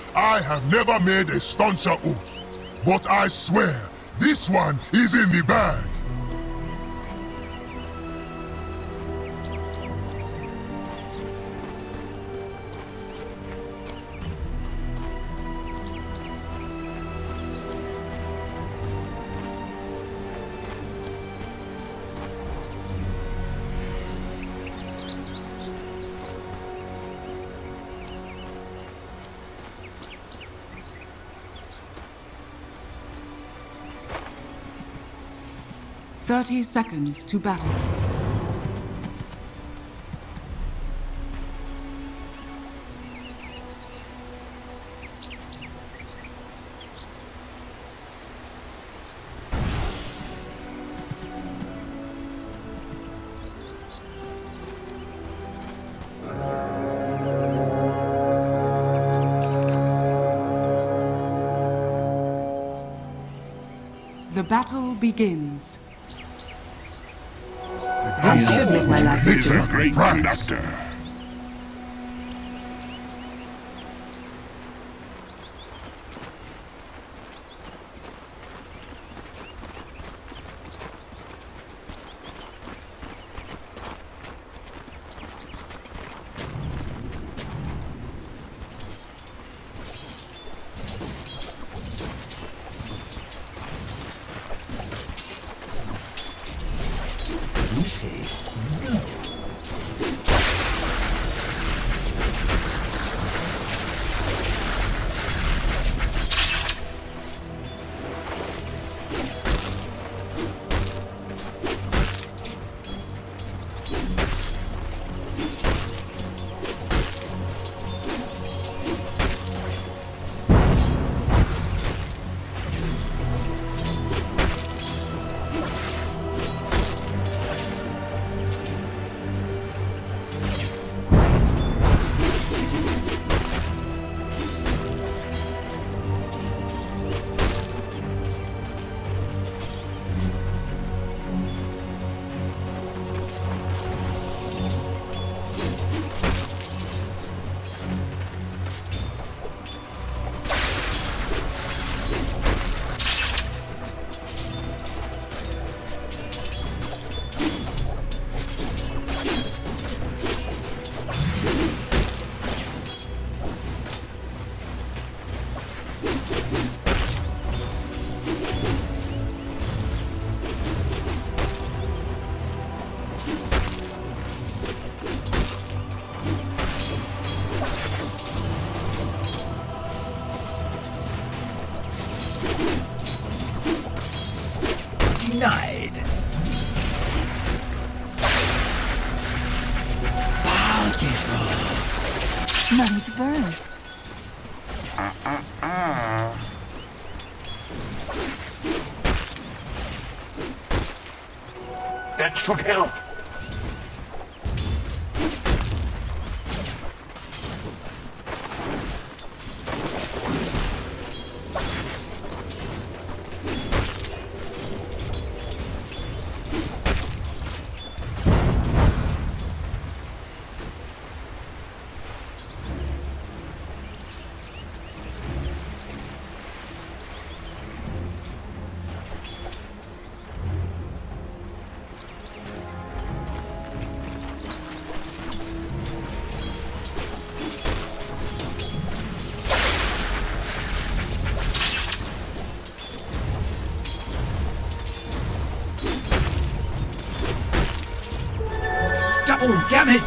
I have never made a stauncher oath, but I swear, this one is in the bag. Thirty seconds to battle. The battle begins. This should make my life This is easier. a great conductor. Denied. Bountiful. None to burn. That should help. Double damage!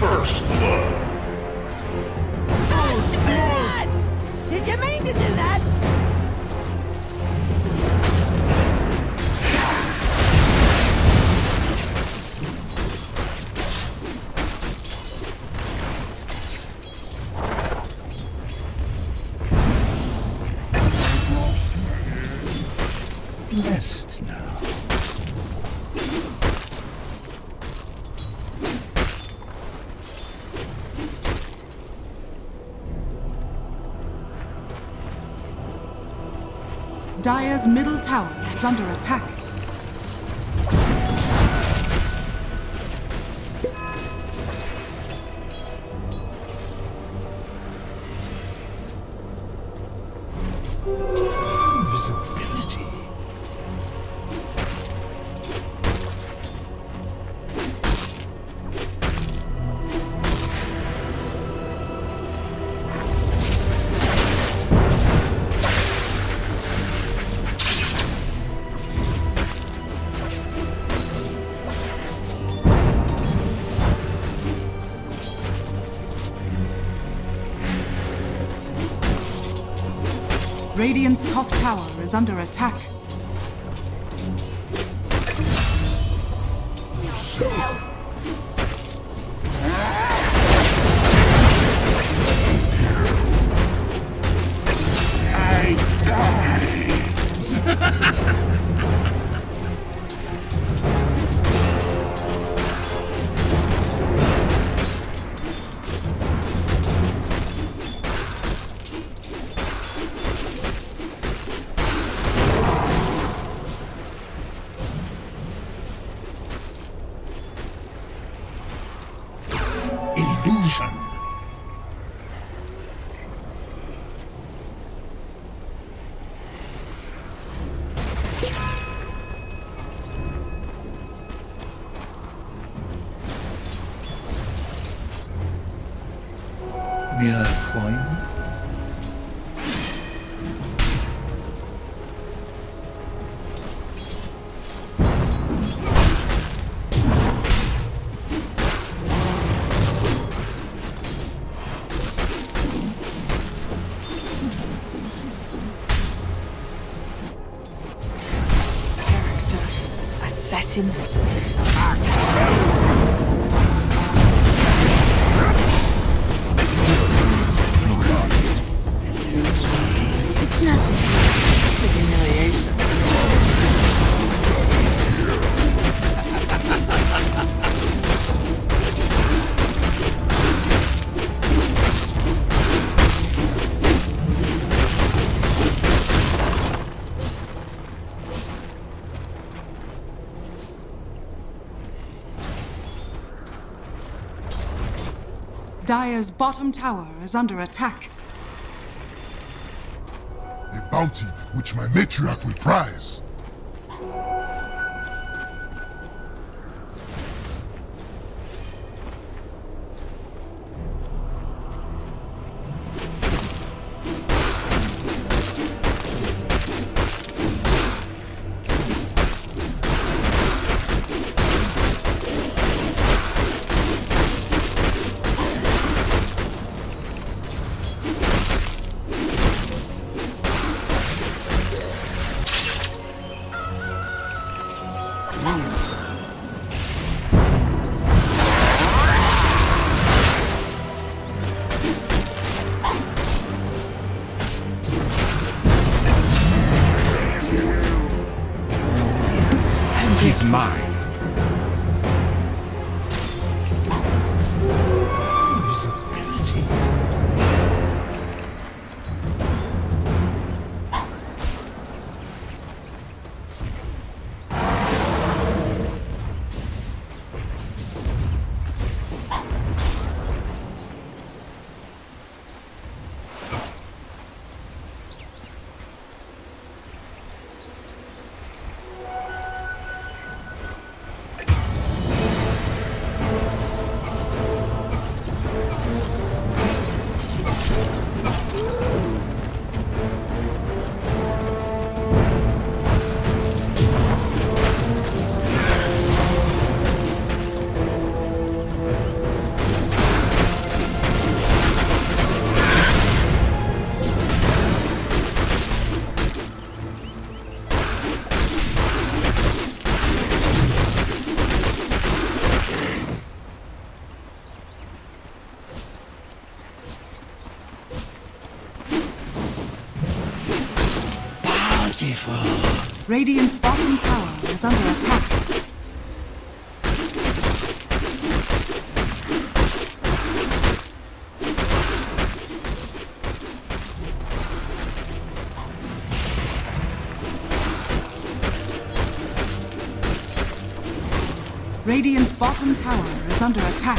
First blood. Did you mean to do that? Rest now. Dire's middle tower is under attack. Invisibility. Radiant's top tower is under attack. Illusion. Mere coin. Assassin. It's nothing. It's the humiliation. Dire's bottom tower is under attack. A bounty which my matriarch will prize. Radiant's bottom tower is under attack. Radiant's bottom tower is under attack.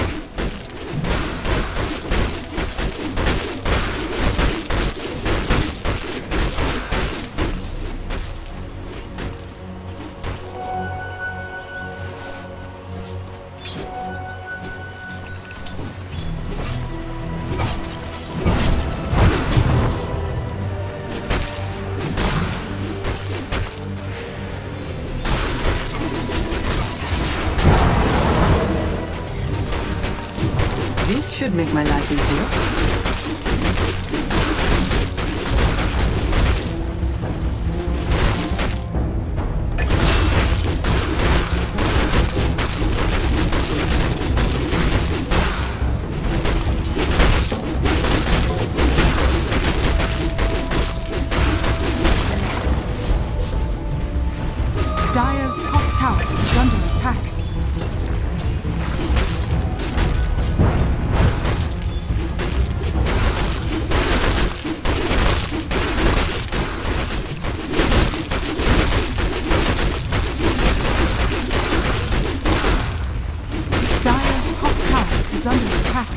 This should make my life easier. Dire's top tower is under attack. Dire's top tower is under attack.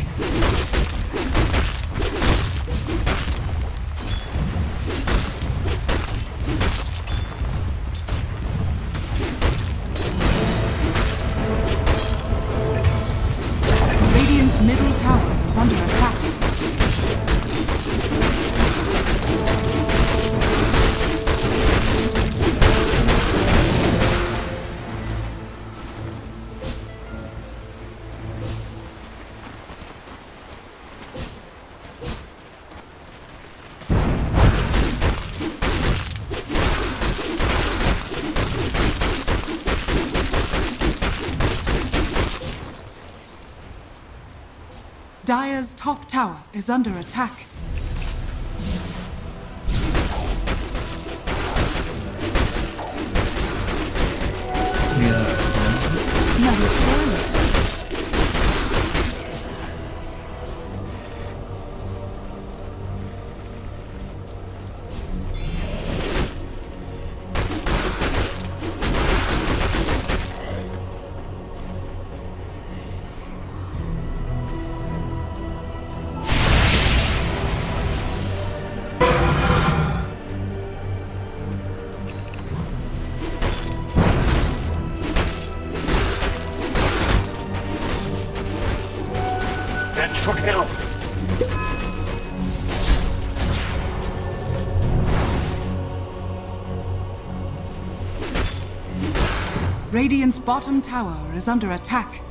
Radiant's middle tower is under attack. Dire's top tower is under attack. Nice work. That should help. Radiant's bottom tower is under attack.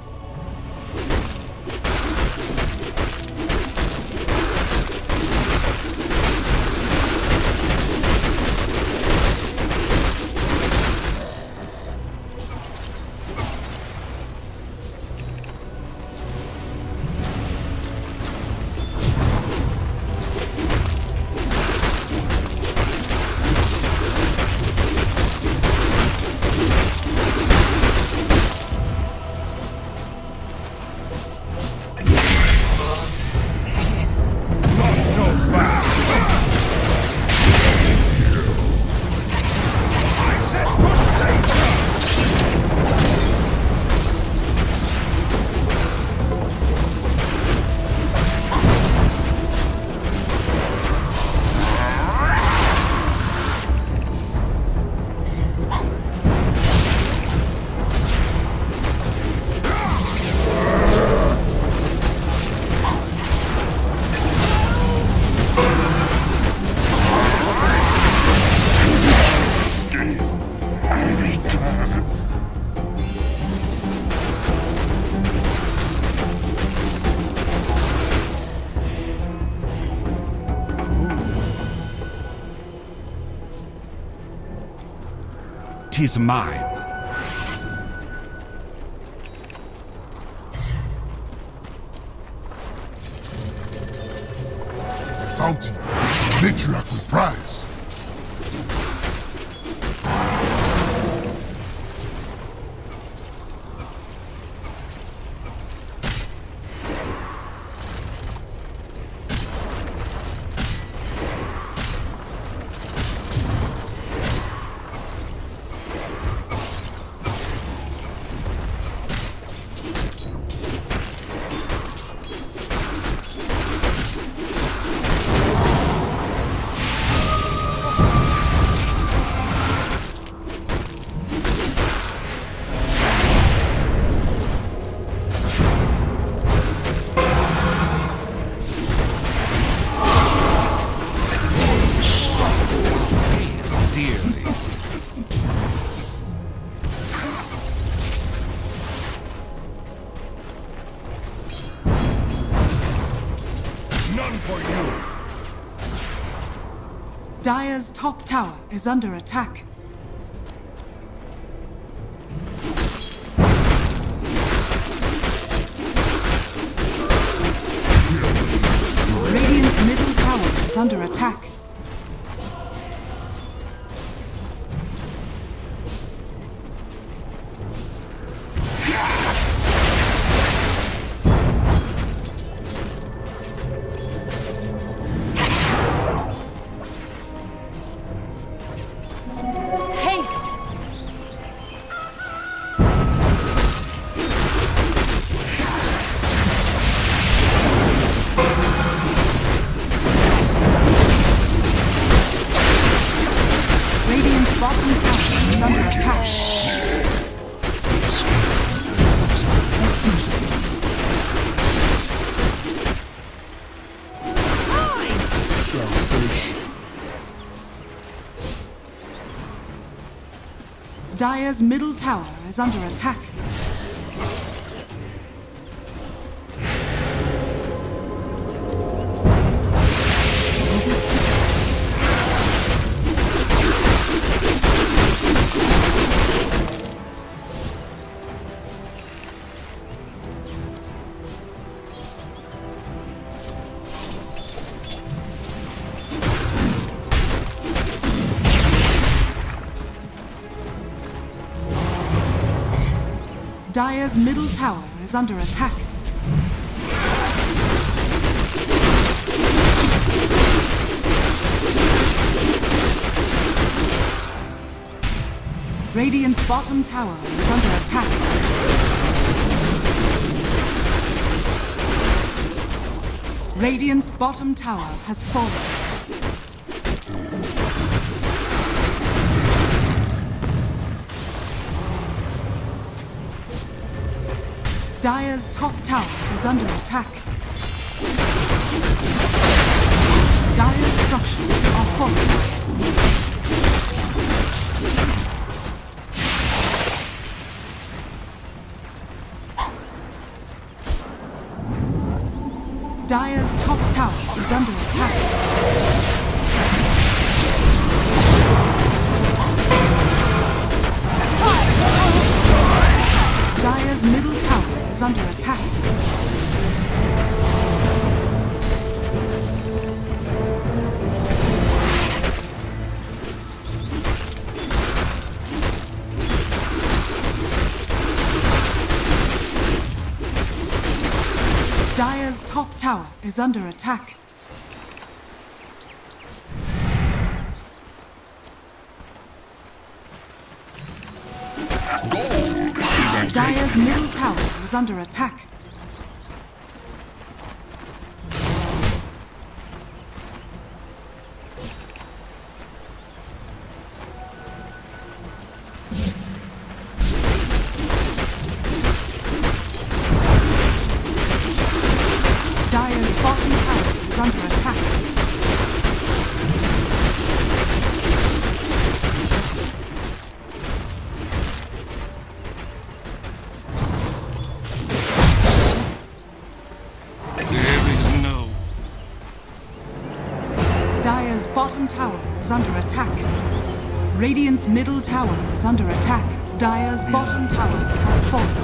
Tis mine. Bounty, which the matriarch will prize. for you. Dire's top tower is under attack. Radiant's middle tower is under attack. Dire's middle tower is under attack. Dire's middle tower is under attack. Radiant's bottom tower is under attack. Radiant's bottom tower has fallen. Dire's top tower is under attack. Dire's structures are fortified. Dire's top tower is under attack. Dire's middle tower is under attack. Dire's top tower is under attack. Dire's middle tower is under attack. Dire's bottom tower is under attack. Dire's bottom tower is under attack. Radiant's middle tower is under attack. Dire's bottom tower has fallen.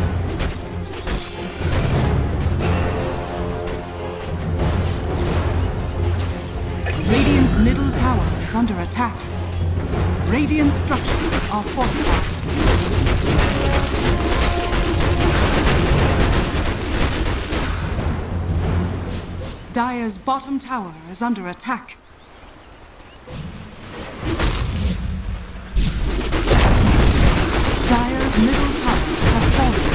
Radiant's middle tower is under attack. Radiant structures are fortified. Dire's bottom tower is under attack. Dire's middle tower has fallen.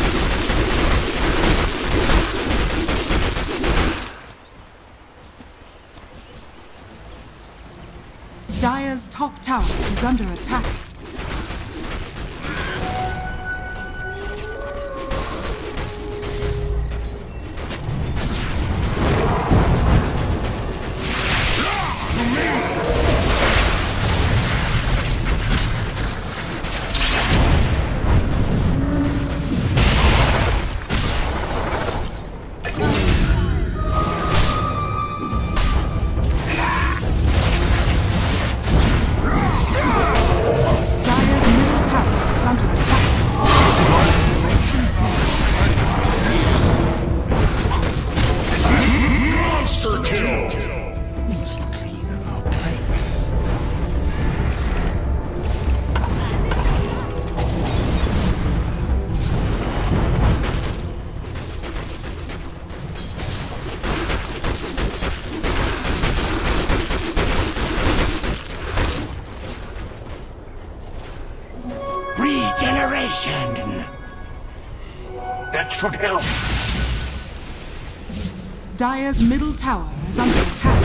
Dire's top tower is under attack. That should help. Dire's middle tower is under attack.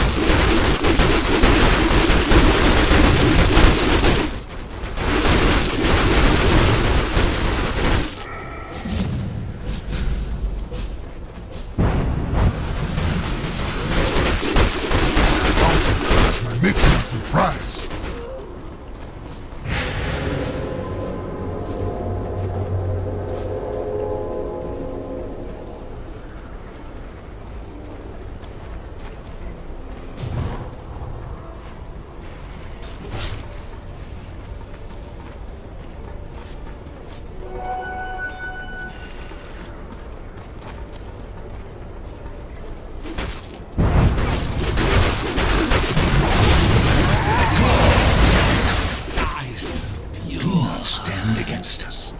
That's my mid-champion prize. Stand against us.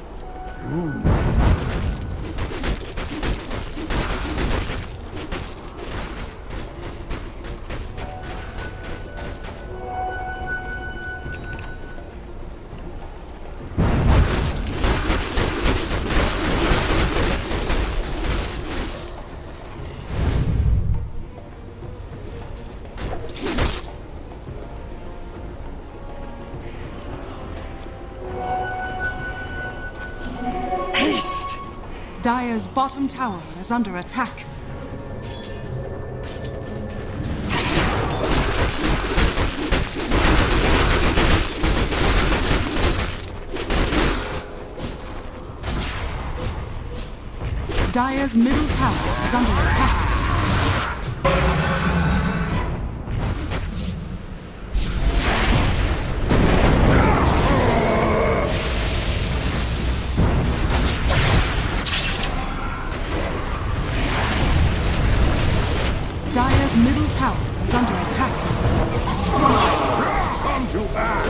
Dire's bottom tower is under attack. Dire's middle tower is under attack. Dire's middle tower is under attack. Come to back.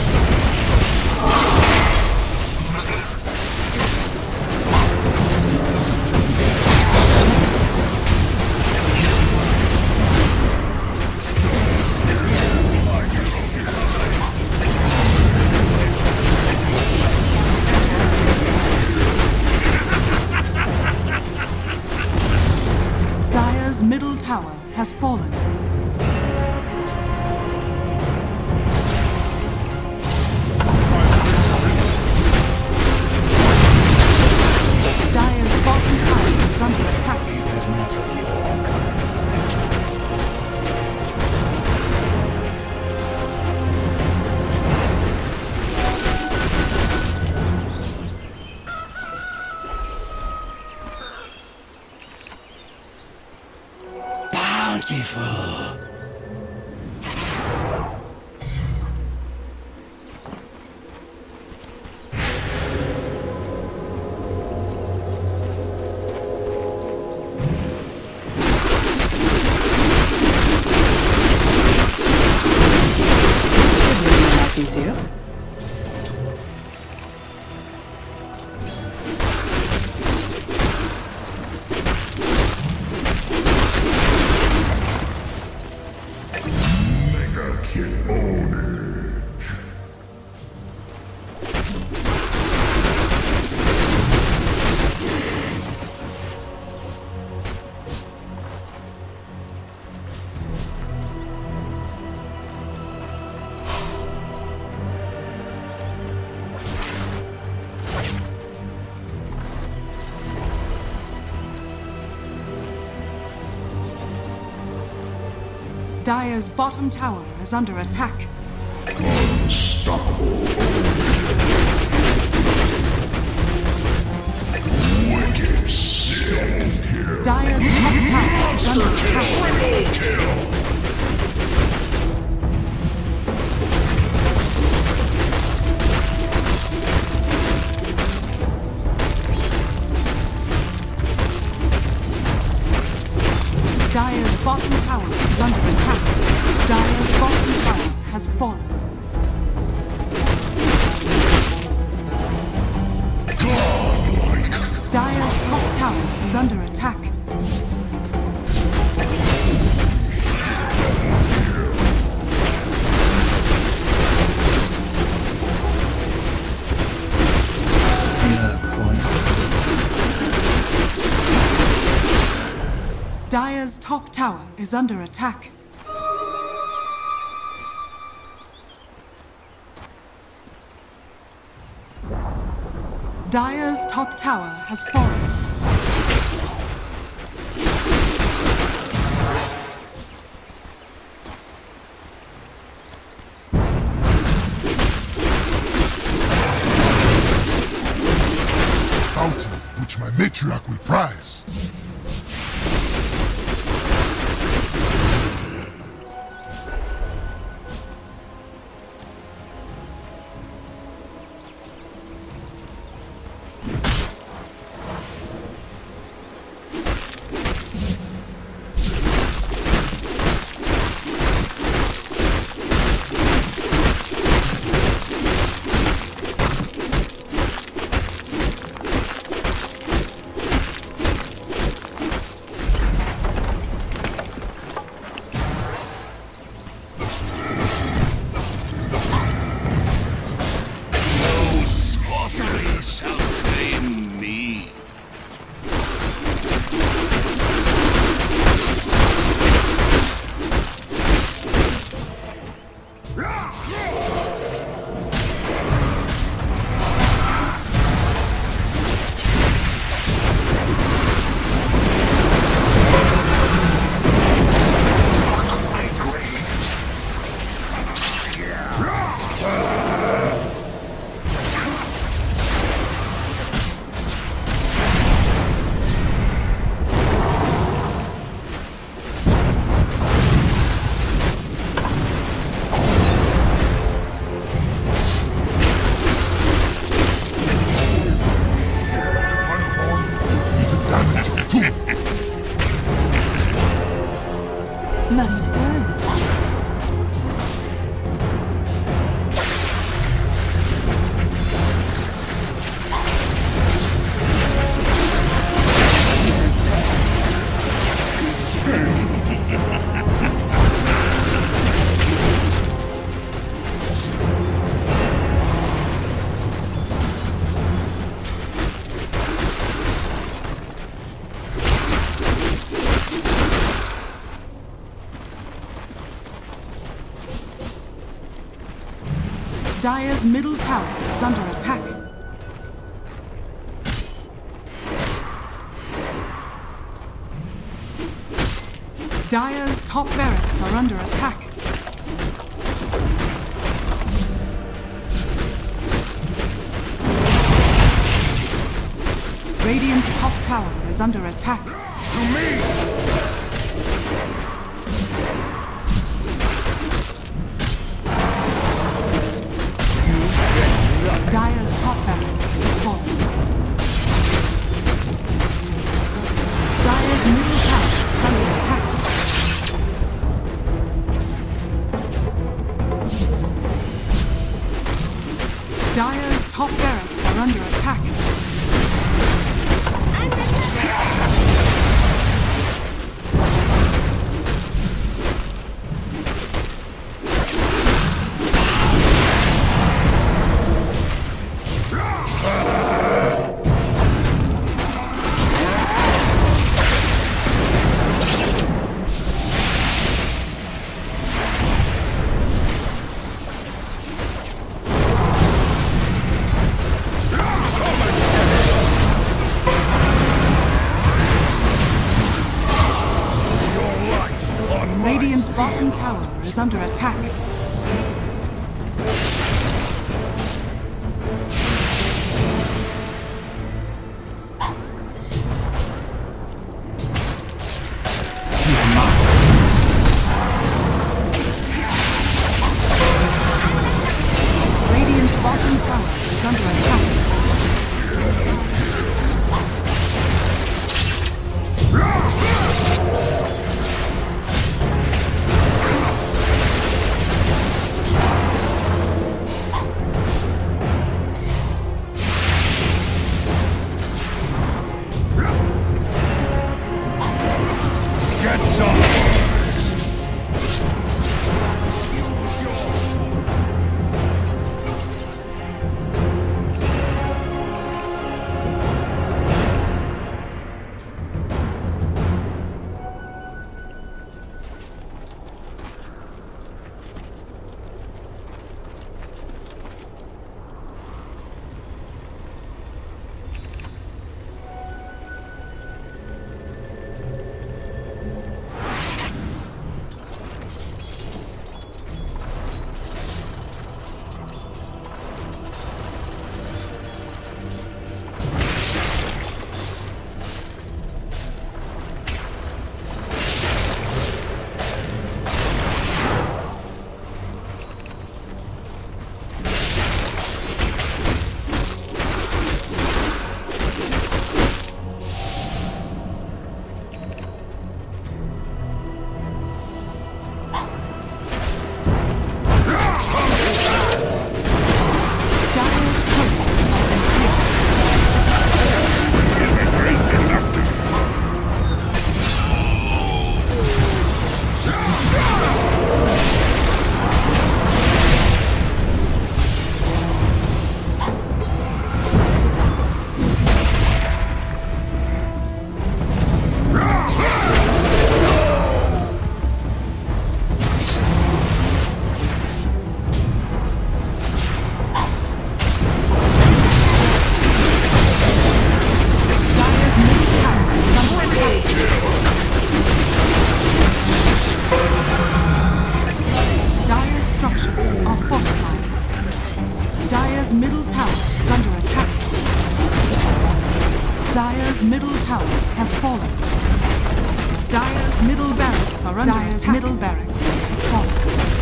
Dire's middle tower has fallen. Dire's bottom tower is under attack. Enough of your bountiful. Should make my life easier. Dire's bottom tower is under attack. Dire's top tower is under attack. Dire's bottom tower is under attack. Dire's bottom tower has fallen. Dire's top tower is under attack. In a corner. Dire's top tower is under attack. Dire's top tower has fallen. Bounty, which my matriarch will prize. Money's earned. Dire's middle tower is under attack. Dire's top barracks are under attack. Radiant's top tower is under attack. To me! Dire's top barracks is falling. Dire's middle tower is under attack. Dire's top barracks are under attack. Radiant's bottom tower is under attack. Radiant's bottom tower is under attack. barracks are under Dire's middle barracks has fallen.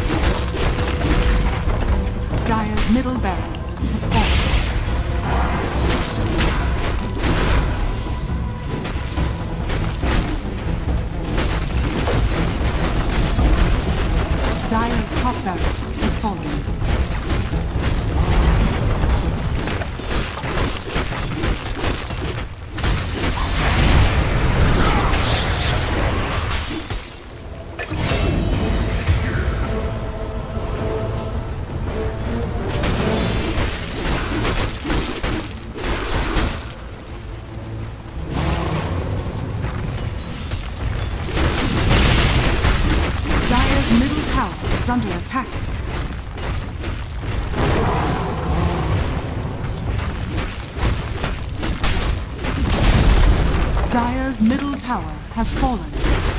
Dire's middle barracks has fallen. Dire's top barracks has fallen. Middle tower is under attack. Dire's middle tower has fallen.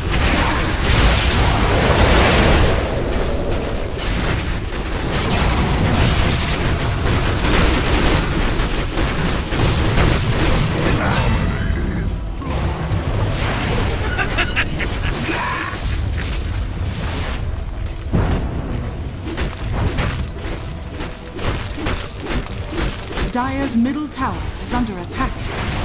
Dire's middle tower is under attack.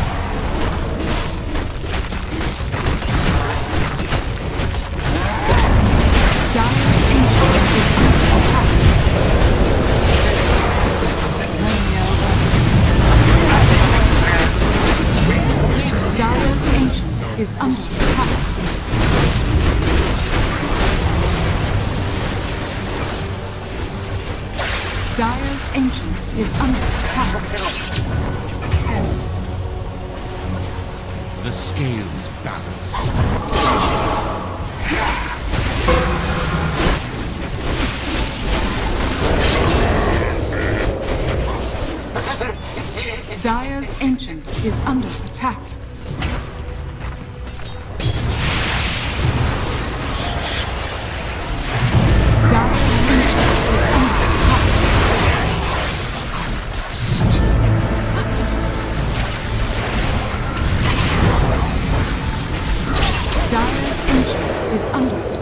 Dire's ancient is under attack. Dire's ancient is under attack. Dire's ancient is under attack. The scales balance. Dire's ancient is under attack. Dire's ancient is under